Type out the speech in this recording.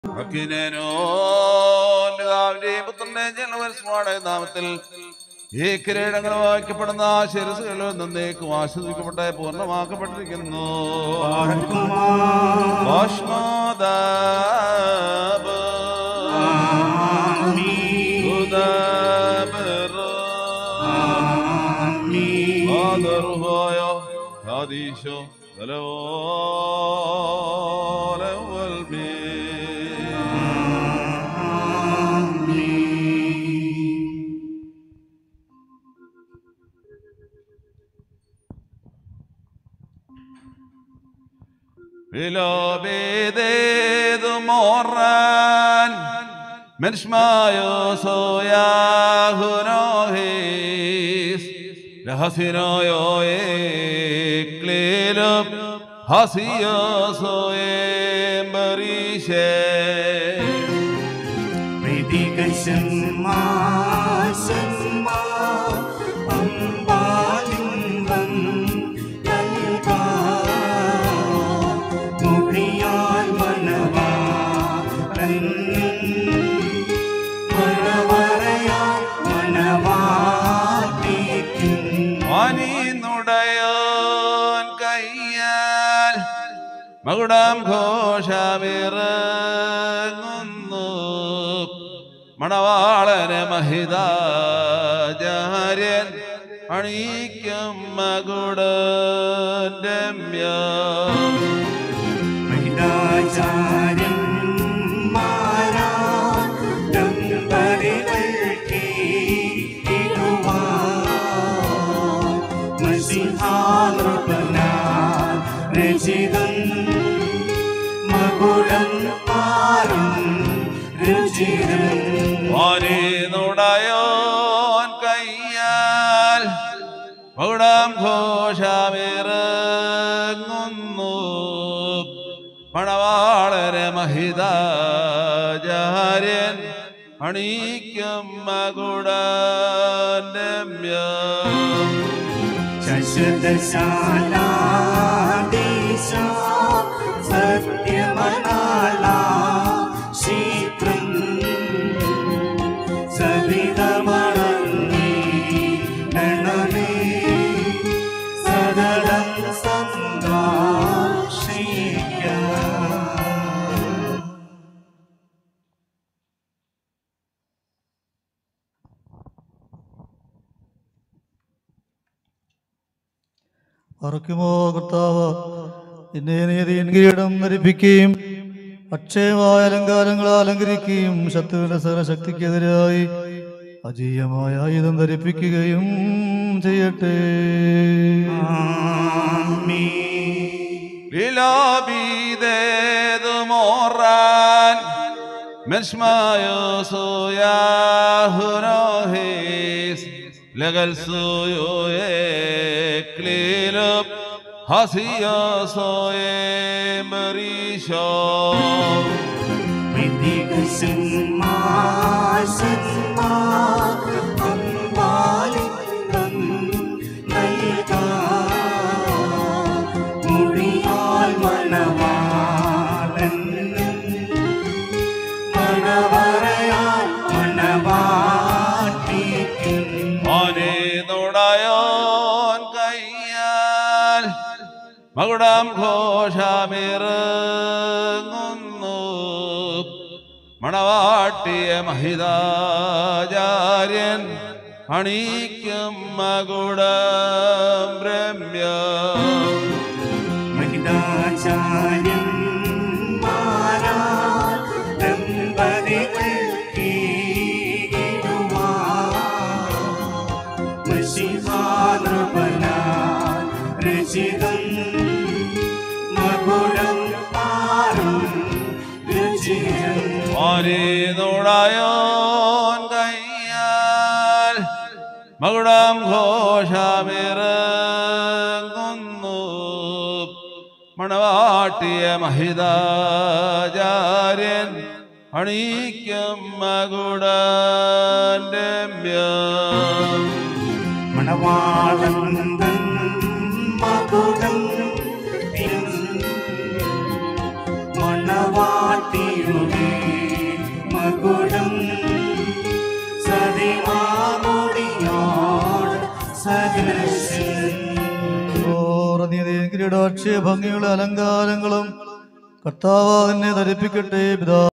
പിതാവിന്റെയും പുത്രന്റെയും ജനവത്സവമായ നാമത്തിൽ ഈ കിരീടങ്ങൾ വായിക്കപ്പെടുന്ന ശിരസുകളിൽ നിന്നേക്കും ആശ്വസിക്കപ്പെട്ട പൂർണ്ണമാക്കപ്പെട്ടിരിക്കുന്നു. Vilobede moran menshmayo soyahunohis rahasinoyo eklelup hasiyo soembarishe Medikashanma shanma ambalimban lalka muriyal manava manavaraya manavatikkin Maninudayon kayyal magudam ഘോഷമിറങ്ങുന്നു മണവാളനെ മഹിതാചാര്യൻ അണിയിക്കും മകുടം മഹിതാചാര്യൻ Mara ദമ്പതികൾക്ക് മസിഹാനൃപനാൻ രചിതം മകുടം പാരം രുചിരം വാനിനുടയോൻ കയ്യാൽ മകുടം ഘോഷമിറങ്ങുന്നു മണവാളനെ മഹിതാചാര്യൻ അണിയിക്കും മകുടം ശശദശാലാദേശ സത്യമനാള ശീഘ്രം സവിതമണങ്ങി ഗണമേ സദളം സന്ദാശിക്ക അർക്കുമോ കർത്താവ് നിന്നെ നീതിയിൻ കിരീടം ധരിപ്പിക്കുകയും അക്ഷയമായ അലങ്കാരങ്ങളെ അലങ്കരിക്കുകയും ശത്രുവിന്റെ സർവശക്തിക്കെതിരായി അജീയമായ ആയുധം ധരിപ്പിക്കുകയും ചെയ്യട്ടെ. വിലോപിതേതു മോറാൻ മെസ്മായോ സോയാഹുനോഹേസ് ലഗൽ സോയോക്ലിലുp ഹസിയോ സോയമരീശോ വിധികശന്മാ ശന്മാ അമ്പാലിംഗം നൽകാ മുടിയാൽ മണവാളൻ മണവറയാൽ മണവാട്ടിക്കും വാനിനുടയോൻ കയ്യാൽ മകുടം ഘോഷമിറങ്ങുന്നു മണവാട്ടിയ മഹിതാചാര്യൻ അണിയിക്കും മകുടം രമ്യം മഹിതാചാര്യൻ മാരാ ദമ്പതികൾക്ക് മസിഹാനൃപനാൻ രചിതം മകുടം പാരം രുചിരം വാനിനുടയോൻ കയ്യാൽ മകുടം ഘോഷമിറങ്ങുന്നു മണവാട്ടിയ മഹിതാചാര്യൻ അണിയിക്കും മകുടം രമ്യം മണവാളൻ മകുടം മണവാട്ടിയ മകുടം സതിമാമുടിയോട് സദൃശൻ. കിരീടാക്ഷിയ ഭംഗിയുള്ള അലങ്കാരങ്ങളും കർത്താവ് തന്നെ ധരിപ്പിക്കട്ടെ. പിതാ